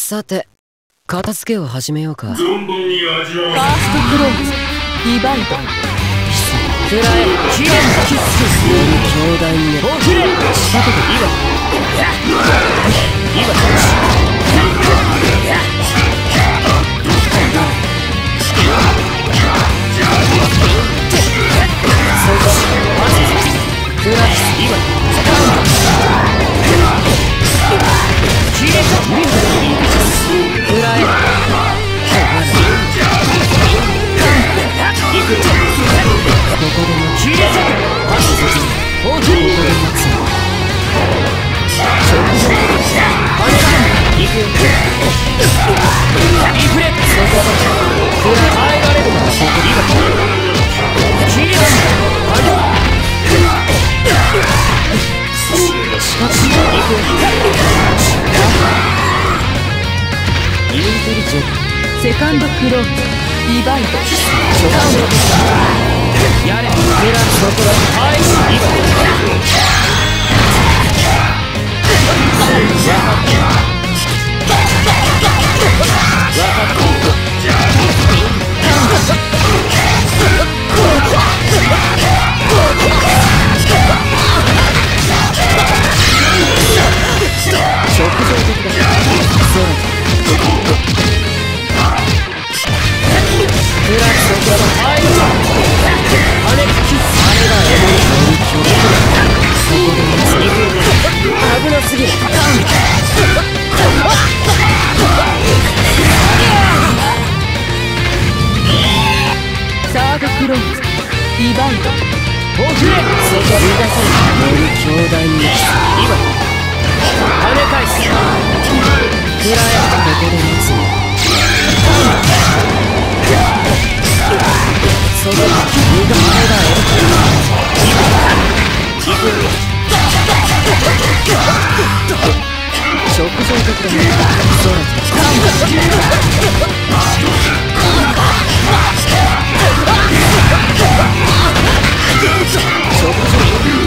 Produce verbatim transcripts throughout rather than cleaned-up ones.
さて片付けを始めようか。 存分に味わう。 ファーストクローズディバイドくらえキレンキッスより強大にねおきれ仕掛けていいわいいわそうかくらえいいわキレンくらえここでも切れちゃうパスで大きいここで待つ直前あれだ行くよリフレックスそこだこれ耐えられるなここいいか切れちゃうあれだしかし行くよインテリジェントセカンドクローズディバイドやれ狙うそこだはい今直情的だそうプラスそこだはいあれあれだよそこで待つ危なすぎるサードクローズディバイドおくれそこ逃がされより強大に今跳ね返すくらえここで待つそこだ身があれだよ行く直情的だねそうだ直情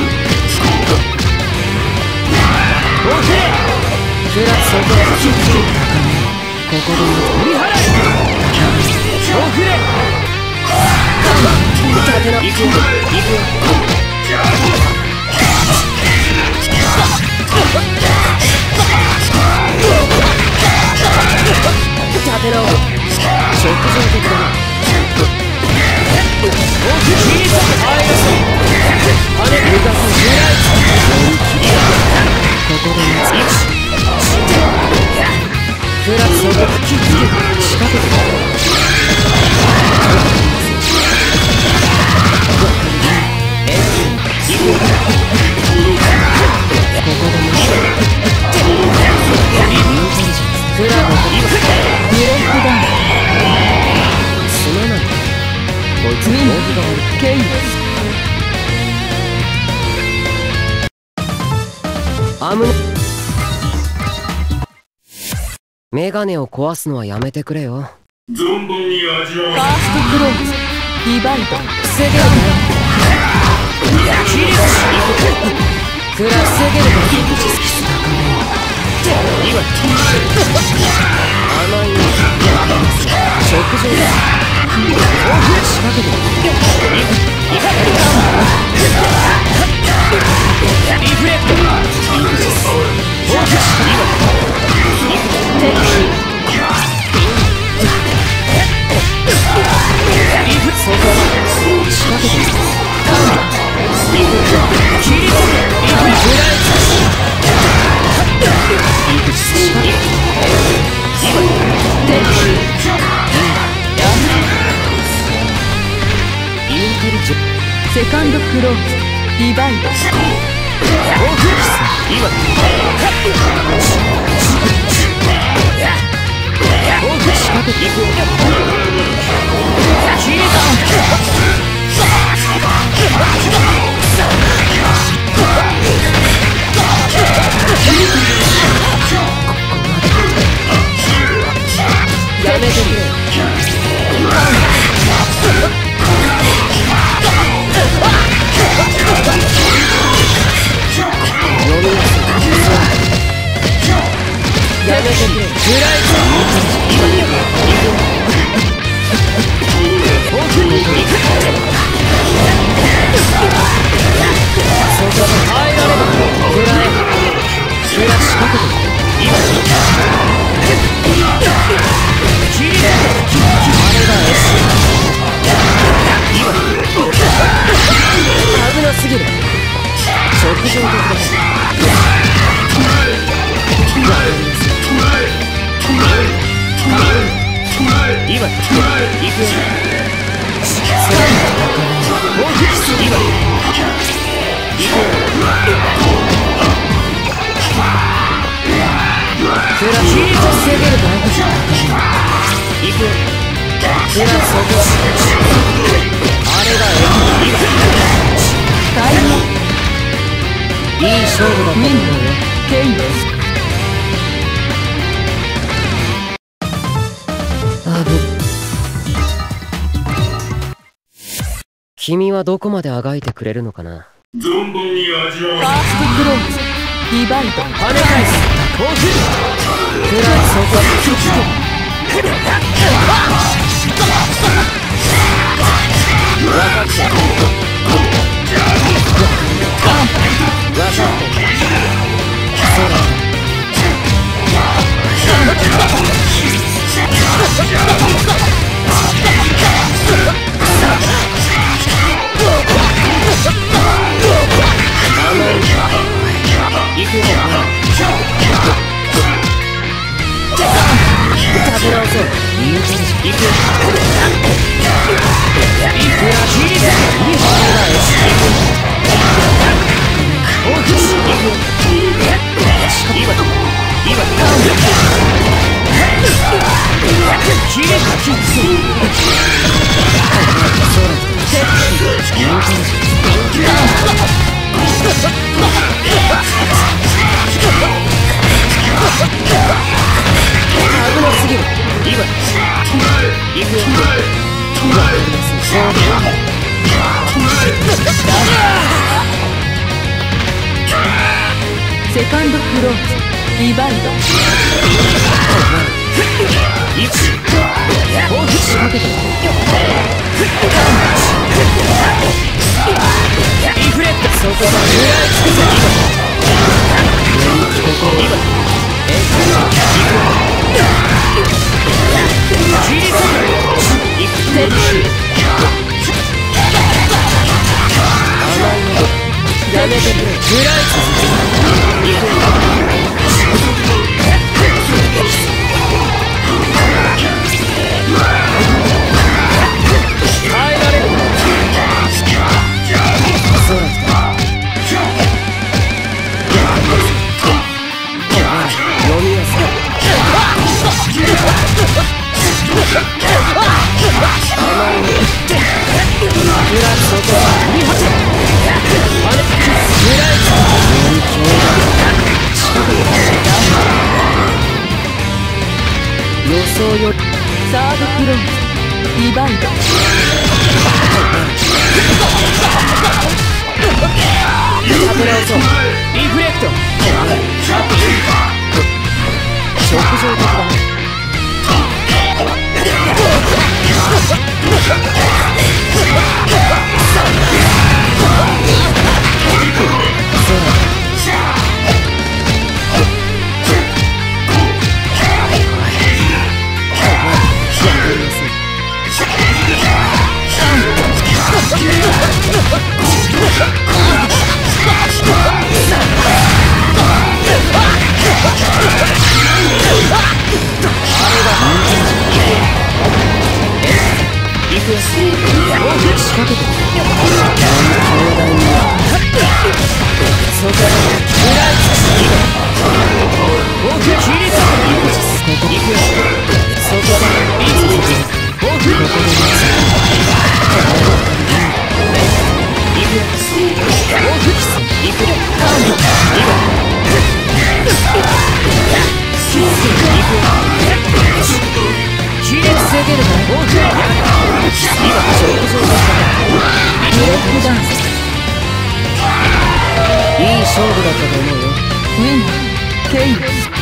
オーケープラスそこでキックここで見払え遅れ立てろ行くよ行くよ立てろ直情的だなおく切り裂く入らせあれ抜かす狙いここで待つプラスそこでキック仕掛けてメガネを壊すのはやめてくれよ。 存分に味わう。 ファーストクローズディバイド防げるかキレスくら防げるか高め今甘い直情だ仕掛けてリフレクトリフそこ仕掛けてリフ切り込むリフ狙えリフ仕掛けて今テクやインテリジェセカンドクローズディバイドオフ今オフ仕掛けていくよ切れたやめてくれ読みやすいめてくれ。フライト。奥に行く。そこで耐えられる。フライ。フラッシュかけて。今。切りだ。あれだよ。今。危なすぎる。直上的だ。今行くよ。もう一つ今行くよ。フラヒート攻める大事。行くよ。フラそこ。あれだよ。今いい勝負だったと思うよ。ケインです。君はどこまであがいてくれるのかな。 存分に味わう。 ファーストクローズリバイド跳ね返す。コーフフライそこキュキュ分かってる。分かってる。そうだ。 セカンドクローズリバイドいちコーフ仕掛けてリフレクトそこだ。やめてくれ。フライト。耐えられる。そうだ。読みやすい。甘いね。フラッシュとに発。予想よりサードクローズリバイド立て直そう。リフレクト。直上的だね。いい勝負だったと思うよ。 ウィンナーケインです。